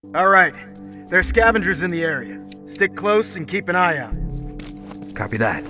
All right. There are scavengers in the area. Stick close and keep an eye out. Copy that.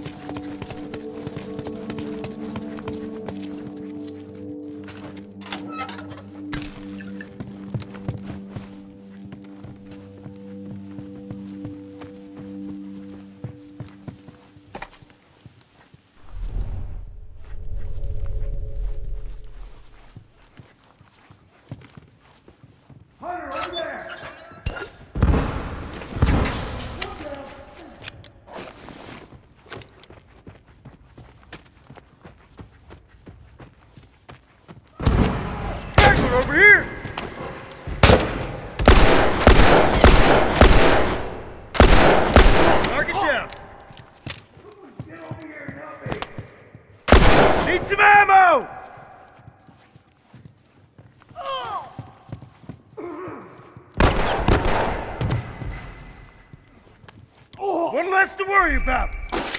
Over here! Mark it down! Get over here and help me! Need some ammo! One less to worry about!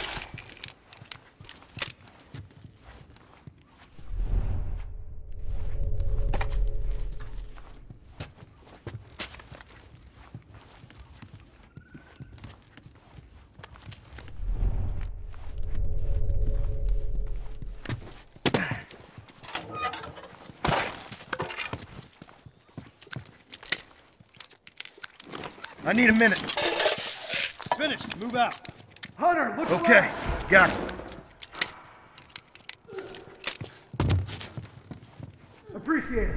I need a minute. Finished. Move out. Hunter, look okay, got it. Appreciate it.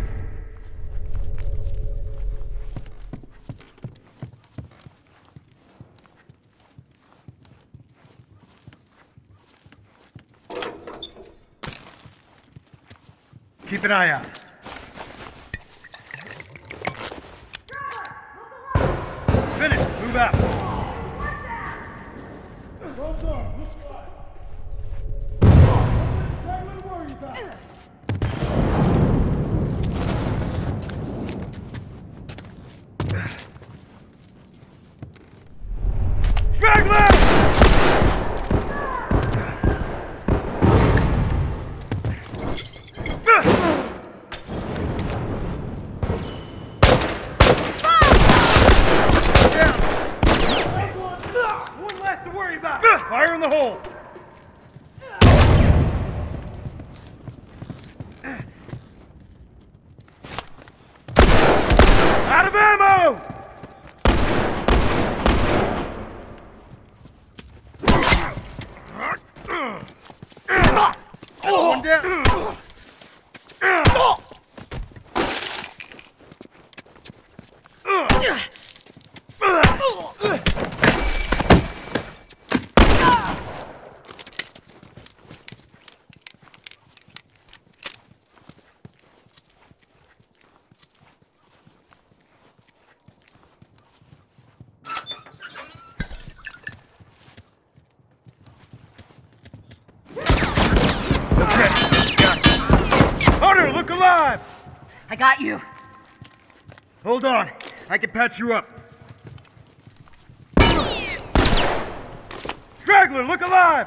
Keep an eye out. Finished. Move out. Well done. Look alive. Exactly what to worry about. Straggler! Fire in the hole! Out of ammo! One down. Look alive! I got you. Hold on. I can patch you up. Straggler, look alive!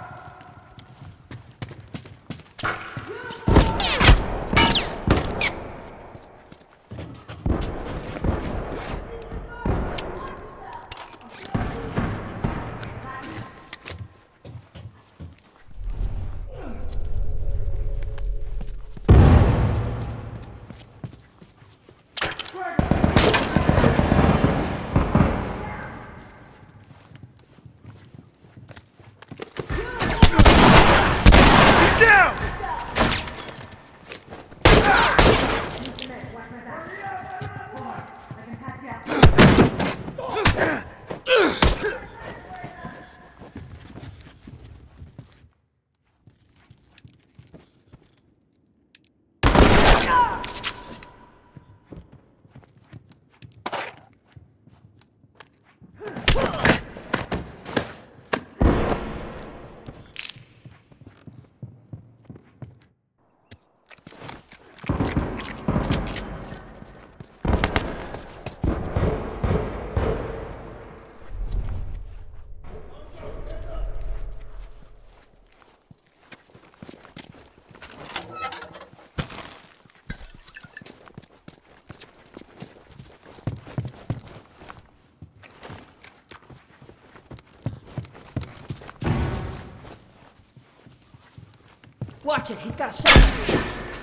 Watch it, he's got a shot.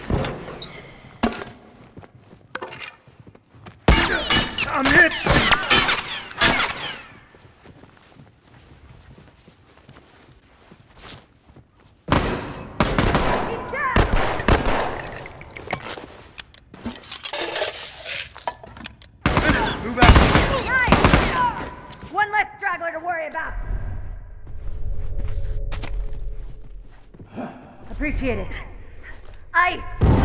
I'm hit! Move out. Nice! One less straggler to worry about. Appreciate it. Ice!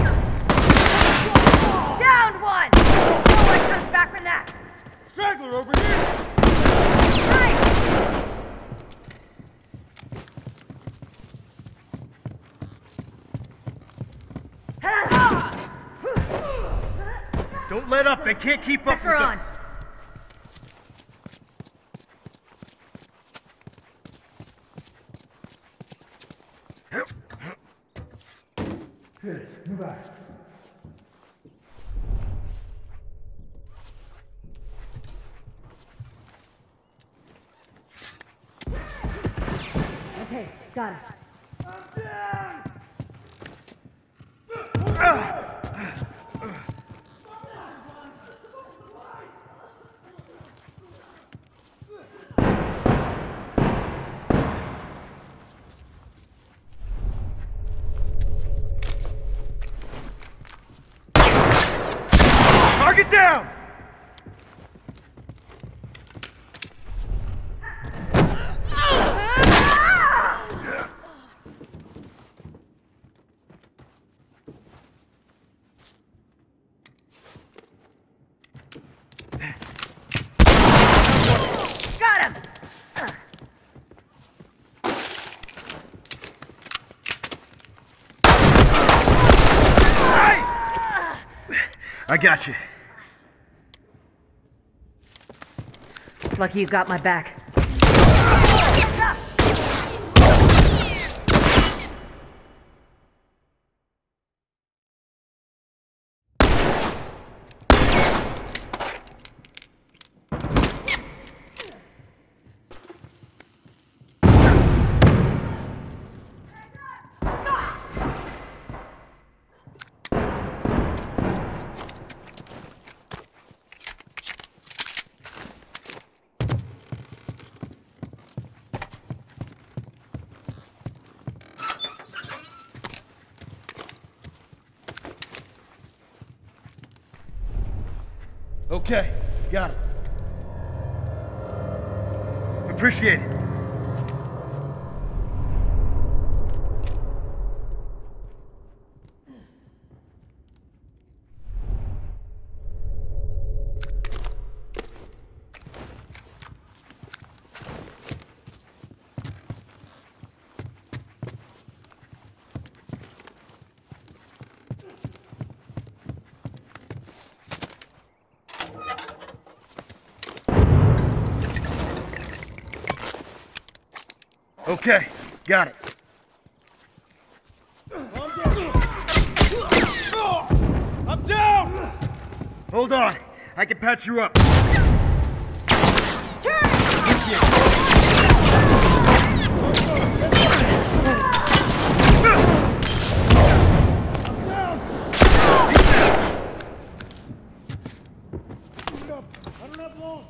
Down one! No one comes back from that! Straggler over here! Nice! Don't let up. They can't keep up with Pressure on. us. Good. Move out. Okay, got it. Target down! Got him! I got you. Lucky you got my back. Okay, got it. Appreciate it. Okay, got it. I'm down! Hold on. I can patch you up. I don't have long.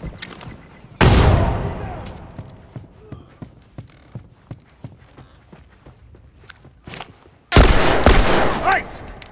Hey!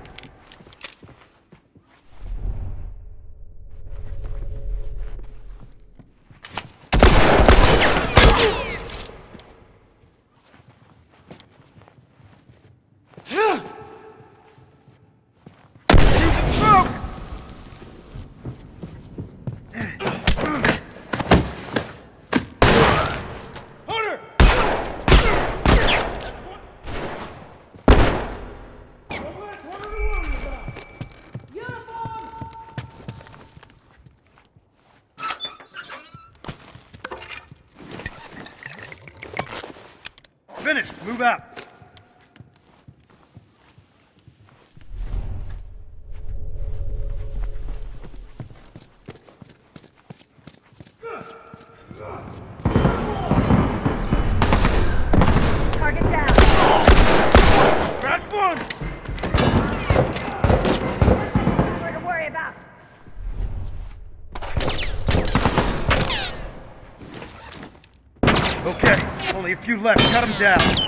Finished. Move out. Target down. Okay, only a few left. Cut them down.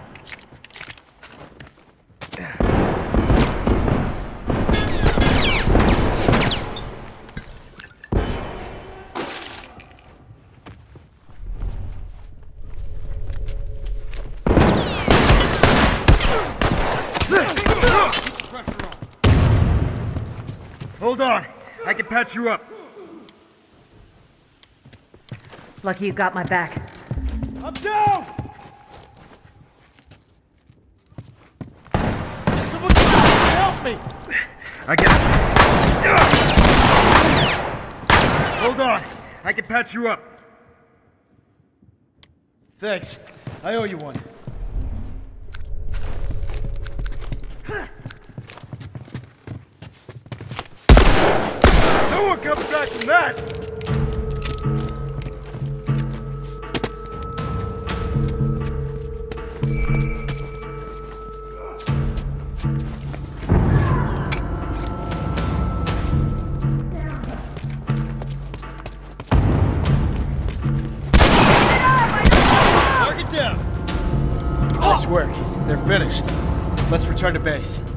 Hold on. I can patch you up. Lucky you got my back. I'm down! Someone help me! I got it. Hold on. I can patch you up. Thanks. I owe you one. No one comes back from that! Target down! Nice work. They're finished. Let's return to base.